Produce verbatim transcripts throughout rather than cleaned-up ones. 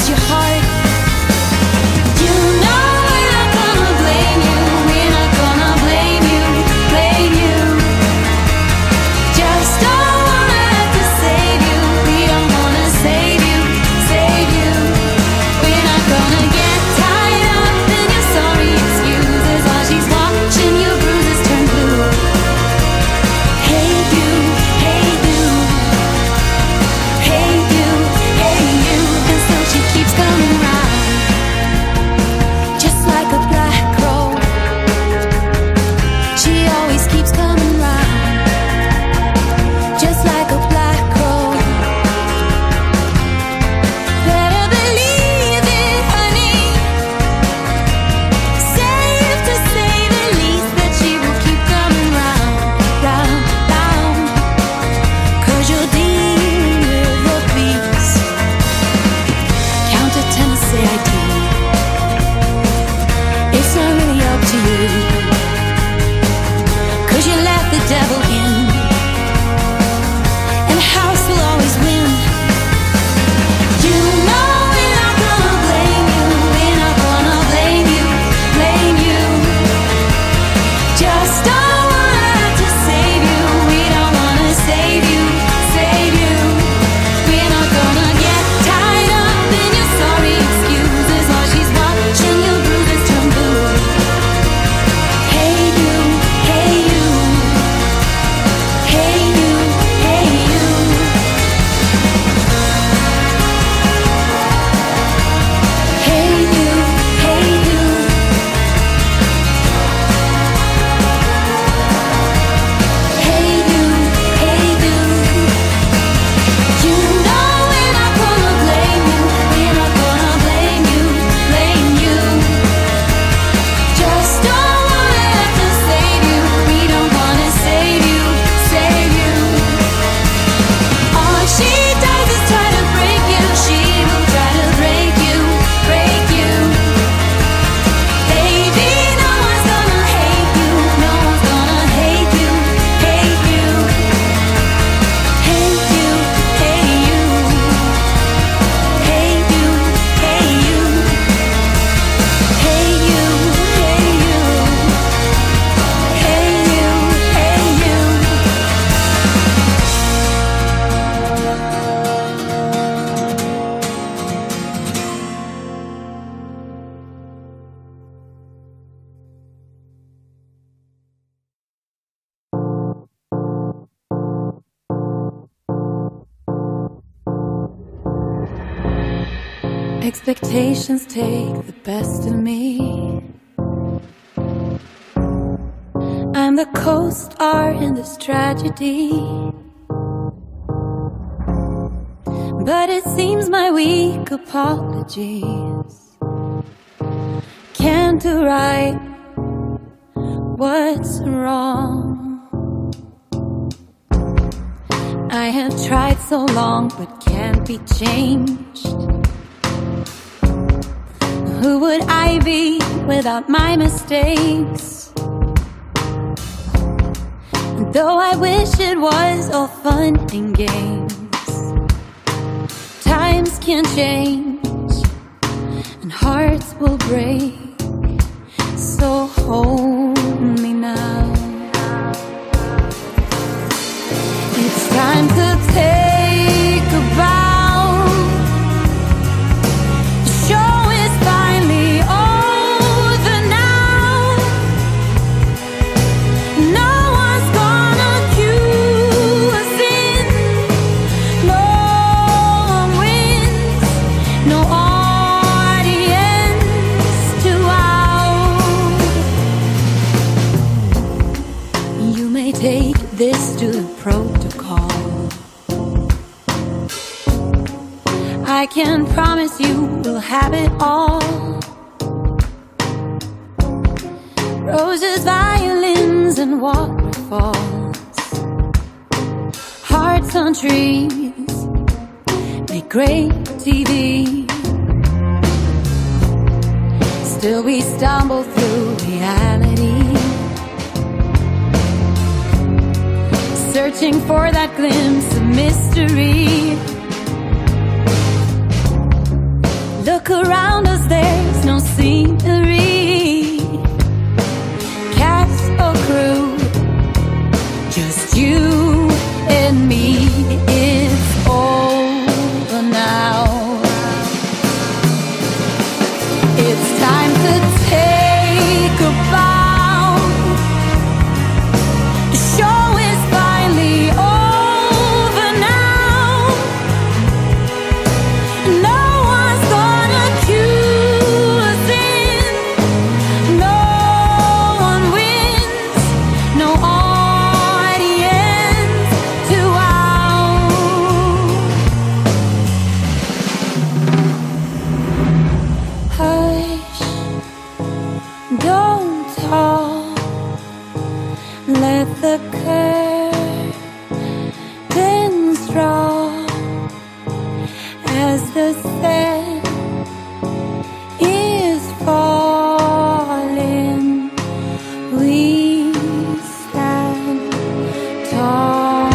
your heart. You know we're not gonna blame you, we're not gonna blame you, blame you. Just don't wanna have to save you, we don't wanna save you, save you. We're not gonna get tied up in your sorry excuses while she's watching your bruises turn blue. Hey you, hey you, hey you, hey you. And so she keeps coming round, just like a black crow. She always keeps coming round, just like a black crow. Better believe it, honey. Safe to say the least that she will keep coming round, round, round. Cause you're dealing with a beast. Count to ten and say I do. It's not really up to you, cause you let the devil in, and the house will always win. You know we're not gonna blame you, we're not gonna blame you, blame you. Just don't wanna have to save you, we don't wanna save you, save you. We're not gonna get tied up in your sorry excuses while she's watching your bruises turn blue. Hey you, hey you, hey you, hey you. Hey you, hey you. Hey you, hey you. You know we're not gonna blame you, we're not gonna blame you, blame you. Just don't wanna have to save you, we don't wanna save you, save you. All she does is try to break you, she will try to break you, break you. Baby, no one's gonna hate you, no one's gonna hate you, hate you. Hate you, hate you. Hate you, hate you. Hate you, hate you. Hate you, hate you. Expectations take the best of me. I'm the co-star in this tragedy, but it seems my weak apologies can't do right what's wrong. I have tried so long but can't be changed. Who would I be without my mistakes? And though I wish it was all fun and games, times can change and hearts will break. So hold me now. It's time to take a bow. The show is finally over now. No one's gonna cue us in. No one wins. No audience to wow. You may take this to the protocol. I can promise you we'll have it all. Roses, violins, and waterfalls. Hearts on trees make great T V. Still we stumble through reality, searching for that glimpse of mystery. Look around us, there's no scenery, cast or crew, just you and me. It's over now. It's time to take a bow. The show is finally over now. No one's gonna cue us in. No one wins. No audience to wow. Hush, don't talk. Let the curtains drop as the set is falling. We stand tall.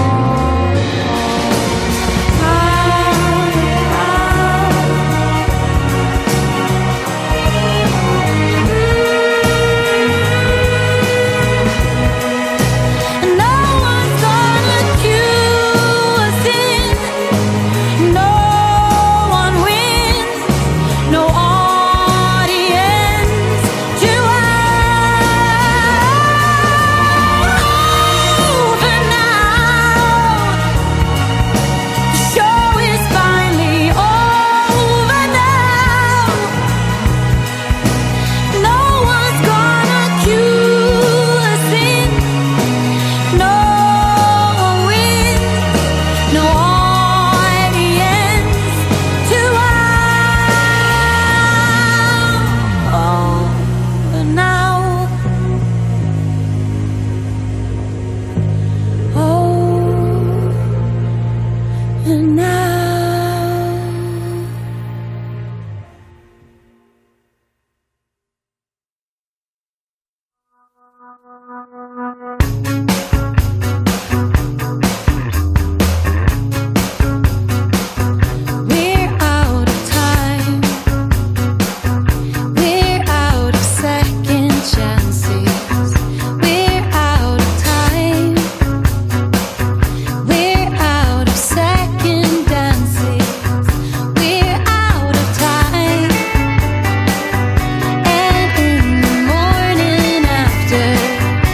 No one's gonna cue us in. No one wins. No audience to over now. The show is finally over now. No one's gonna cue us in. No one wins. No audience to wow. Over now. Over now. We're out of time. We're out of second chances. We're out of time. We're out of second dances. We're out of time. And in the morning after,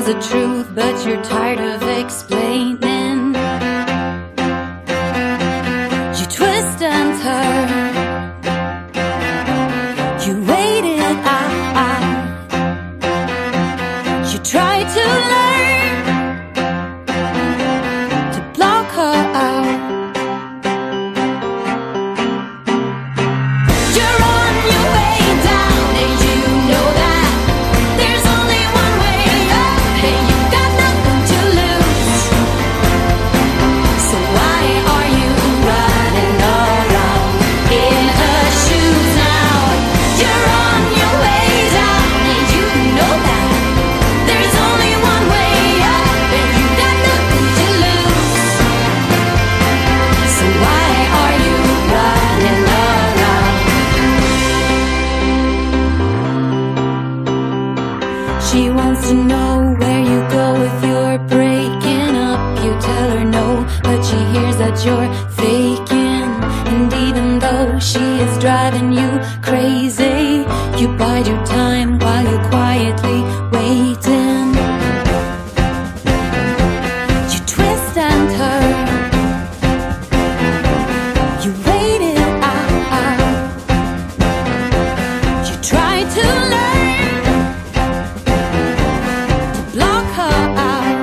knows the truth, but you're tired of explaining. You twist and turn, you wait it out, you try to learn to block her out. You're on your way down and you know that there's only one way up and you got nothing to lose. So why are you running around in her shoes now? You're on your way down and you know that there's only one way up and you got nothing to lose. So why are you running around? She wants to know where you go if you're breaking up. You tell her no, but she hears that you're faking. And even though she is driving you crazy, you bide your time while you're quietly waiting. You twist and turn, you wait it out, you try to learn to block her out.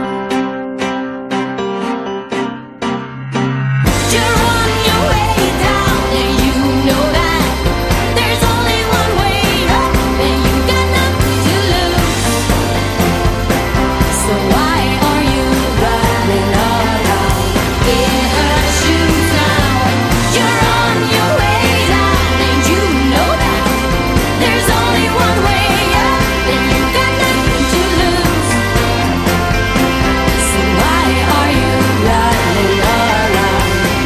You're on your way down and you know that there's only one way up and you got nothing to lose. So why are you running around in her shoes now? You're on your way down and you know that there's only one way up and you got nothing to lose. So why are you running around?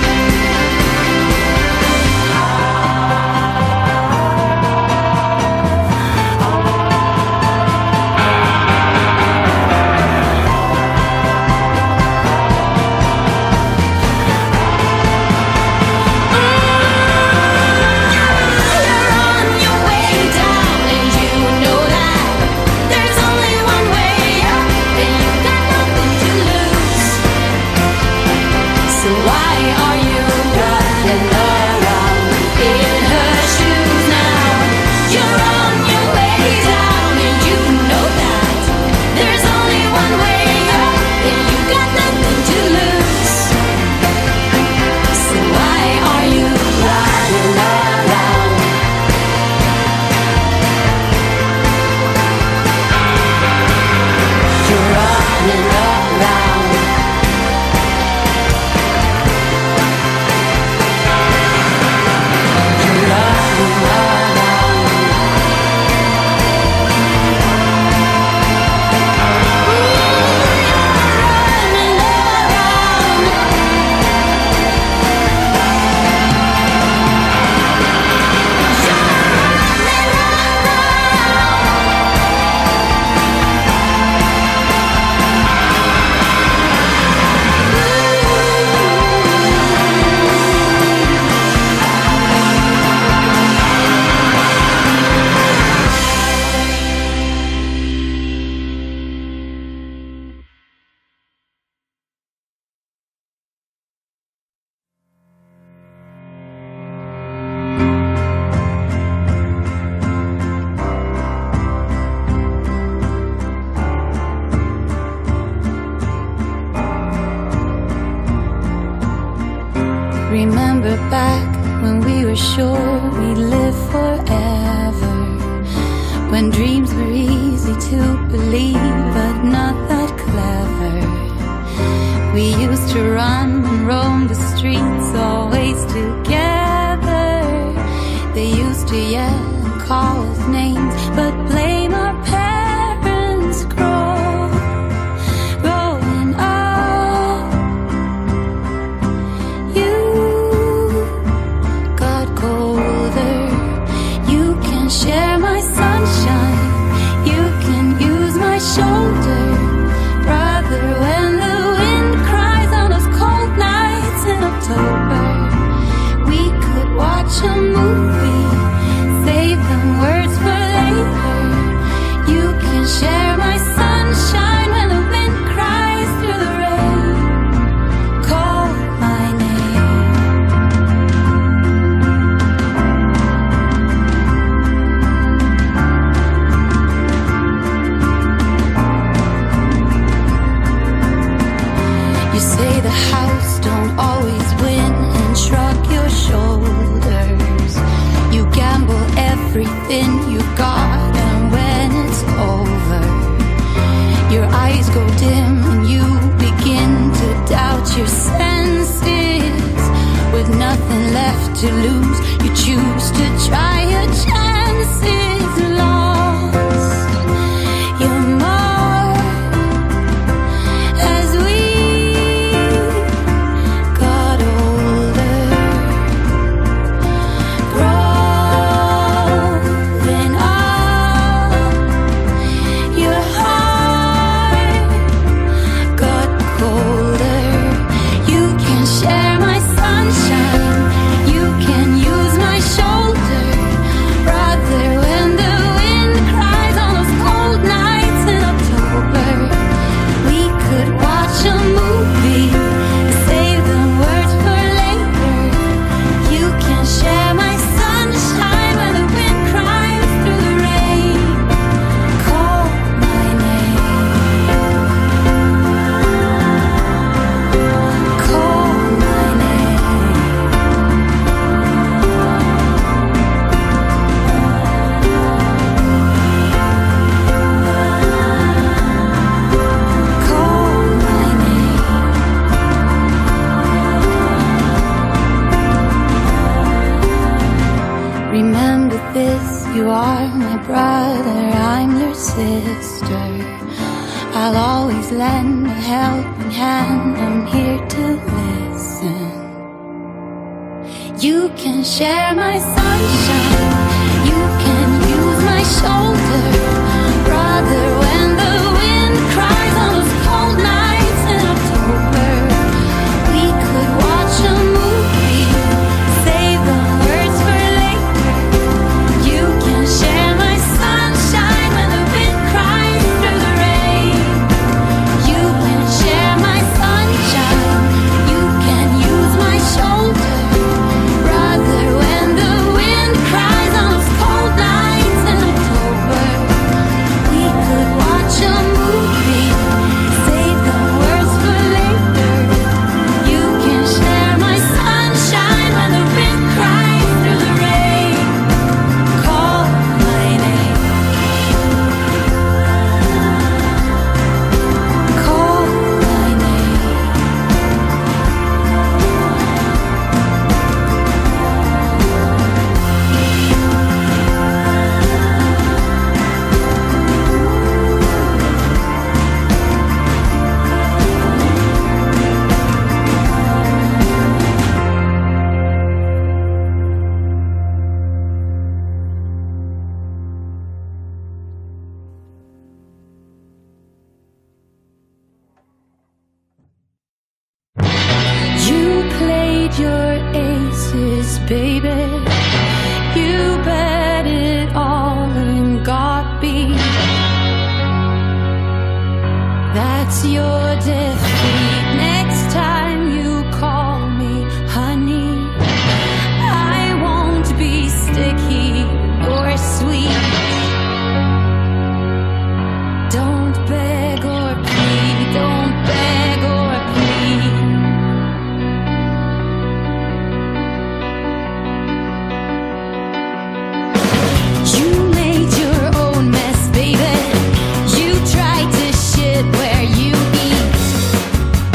You're on your way down and you know that there's only one way up and you got nothing to lose. So why are you running around in her shoes now? You're on your way down and you know that there's only one way up and you got nothing to lose. So why are you running around? You're running around. You're running Remember back when we were sure we'd live forever, when dreams were easy to believe but not that clever. We used to run and roam the streets always together. They used to yell and call us names but blame our parents grow, growing up. You got colder. You can share my sunshine, you can use my shoulder, brother. When the wind cries on those cold nights in October, we could watch a movie, save them words for later. You can share my sunshine when sister. I'll always lend a helping hand. I'm here to listen. You can share my sunshine. You can use my shoulder, brother. When the wind cries on those cold nights in October, we could watch a movie, save the words for later. You can share my sunshine when the wind cries through the rain. You can share my sunshine. You can use my shoulder, brother. When the wind cries on those cold nights in October, we could watch a movie, save the words for later. You can share my sunshine when the wind cries through the rain. Call my name. Call my name. You played your aces, baby. You bet it all and got beat. That's your defeat. Next time you call me honey, I won't be sticky or sweet. Don't beg or plead, don't beg or plead. You made your own mess, baby. You tried to shit where you eat.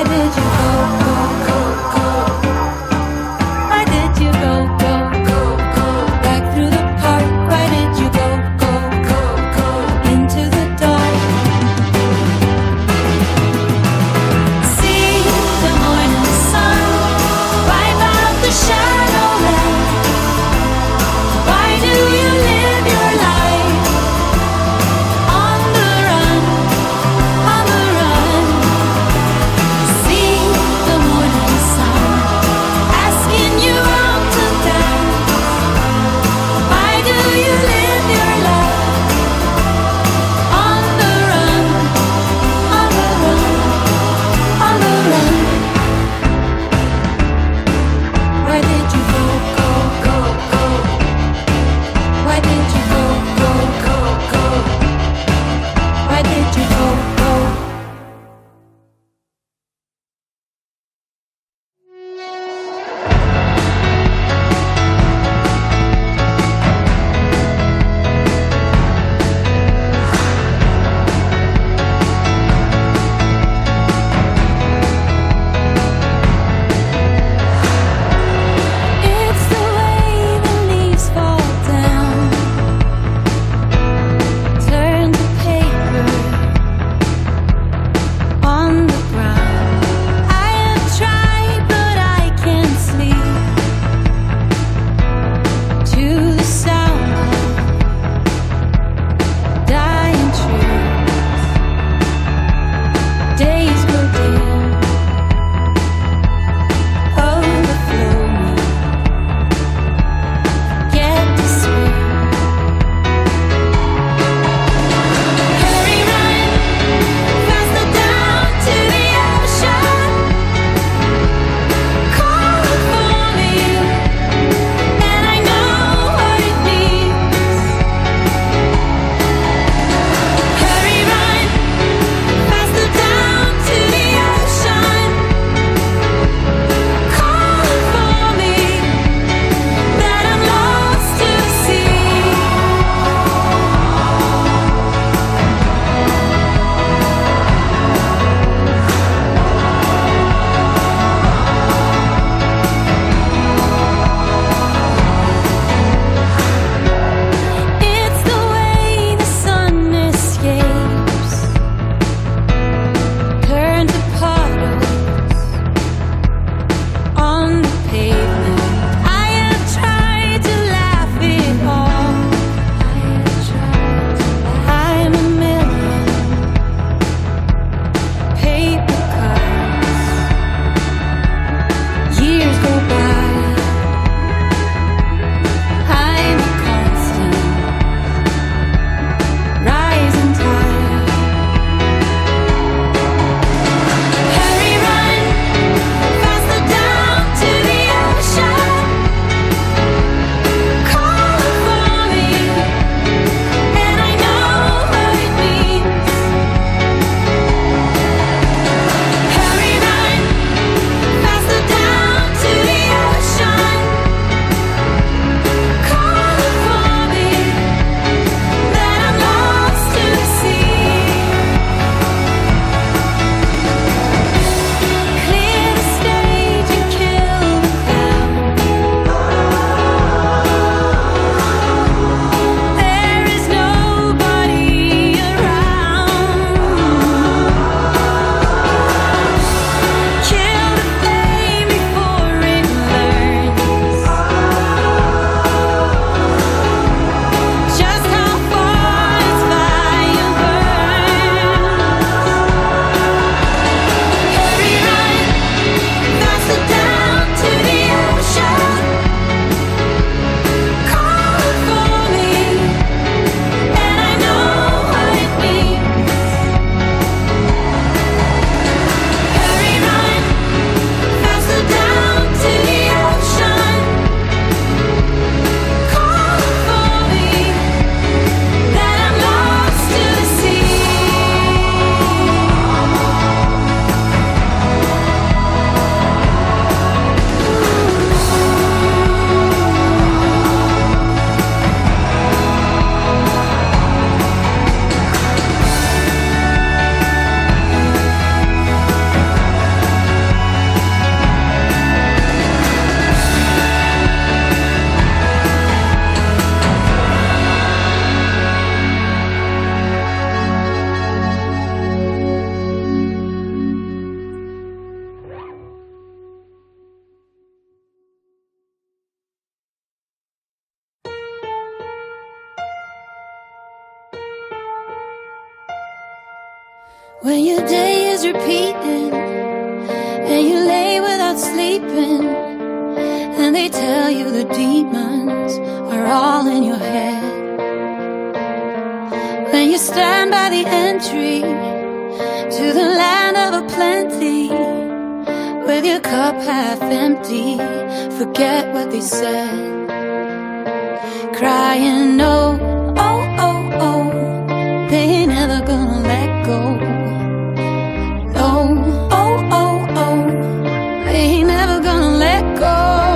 did you go, go, go, go? Why did you go, go, go, go? Back through the park, why did you go, go, go, go? Into the dark. See the morning sun, wipe out the shadowland. Why do you live your life on the run, on the run? See When your day is repeating and you lay without sleeping, and they tell you the demons are all in your head. When you stand by the entry to the land of aplenty, with your cup half empty, forget what they said. Crying, no, oh, oh, oh, they ain't never gonna let go. No, oh, oh, oh, they ain't never gonna let go.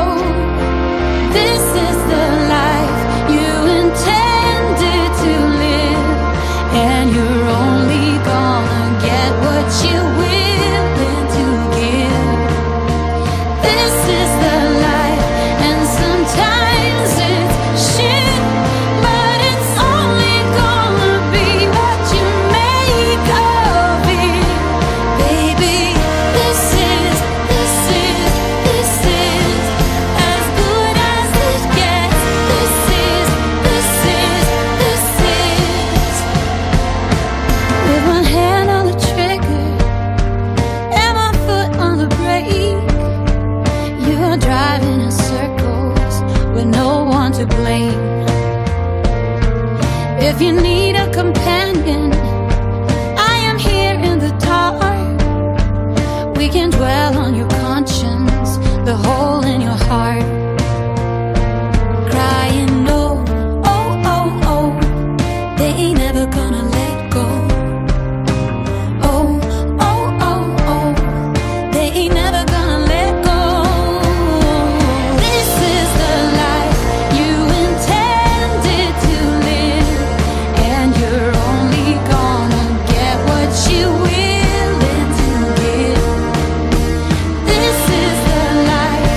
This is the life you intended to live, and you're only gonna get what you're willing to give. This is the life, and sometimes it's shit, but it's only gonna be what you make of it. Baby, this is, this is, this is as good as it gets. This is, this is, this is. With one hand on the trigger and one foot on the brake, you're driving in circles with no one to blame. If you need a companion, I am here in the dark. We can dwell on your conscience, the hole in your heart. Crying, no, oh, oh, oh, they ain't never gonna let go. Oh, oh, oh, oh, they ain't never gonna let go. This is the life you intended to live, and you're only gonna get what you're willing to give. This is the life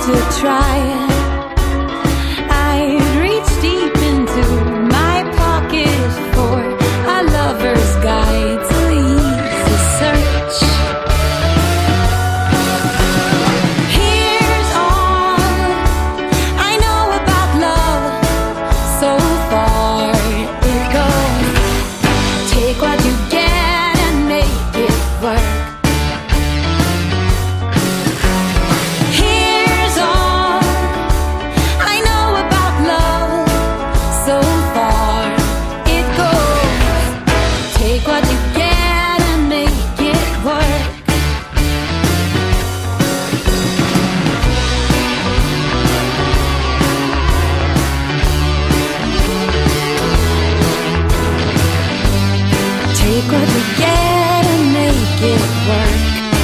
to try it. I'd reach deep into my pocket for a lover's guide to easy search. Here's all I know about love. So far it goes. Take what you get and make it work. Here's all I know about love. So far it goes. Take what you get and make it work. Take what you get and make it work.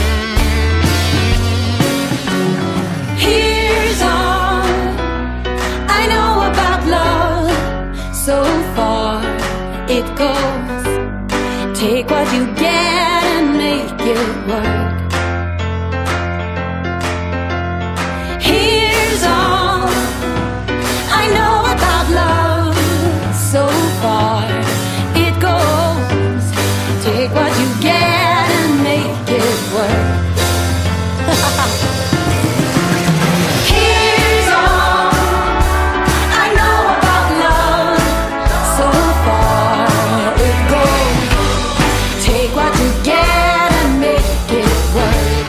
Here's all I know about love. So far it goes. Take what you get and make it work. Here's all I know about love. So far it goes. Take what you get and make it work. Here's all I know about love. So far it goes. Take what you get and make it work.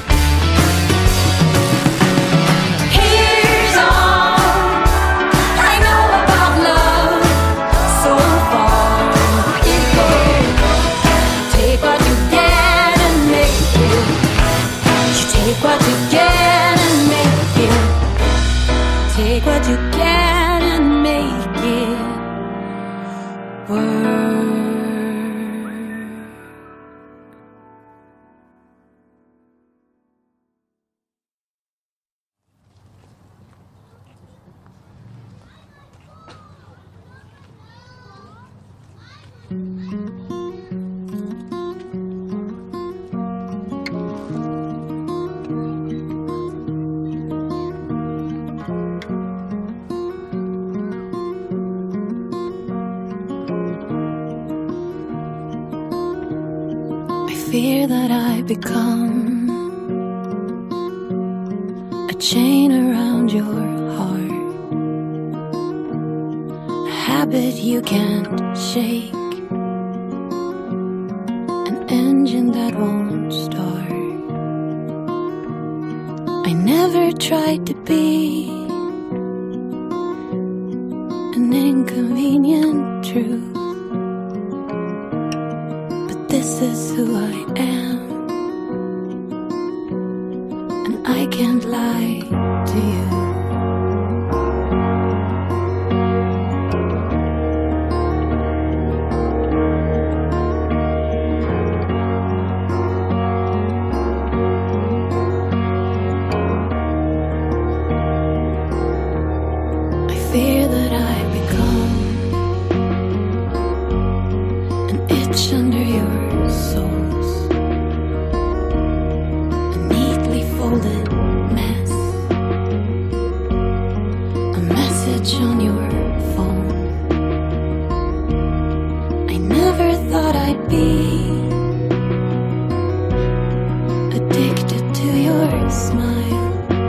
Here's all I know about love. So far it goes. Take what you get and make it. You take what you get and make it. Take what you get and make it work. I fear that I become a chain around your heart, a habit you can't shake, an engine that won't start. I never tried to be an inconvenient truth, but this is who I am, and I can't lie to you. I fear that I become an itch under your soles, a neatly folded mess, a message on your phone. I never thought I'd be addicted to your smile,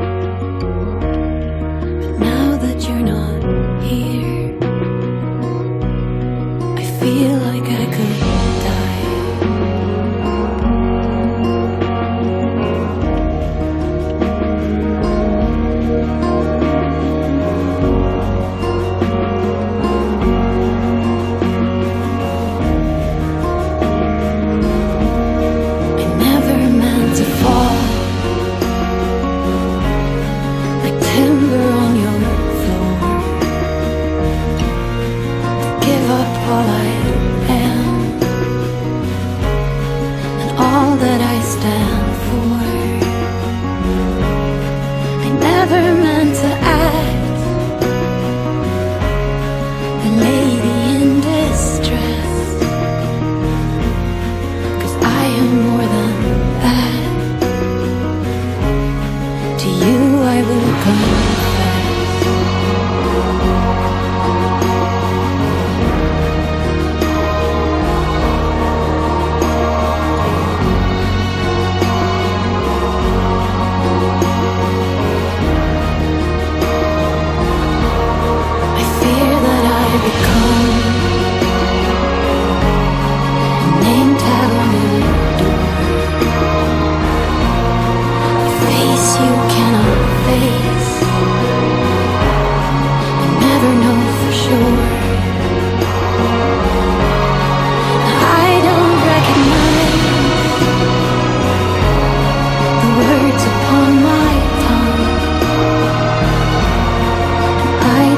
but now that you're not here, I feel like I could die.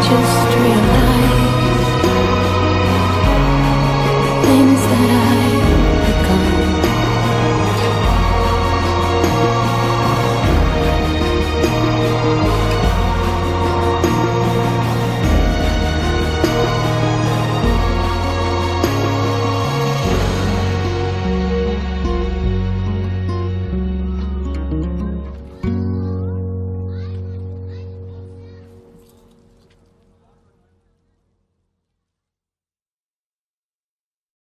just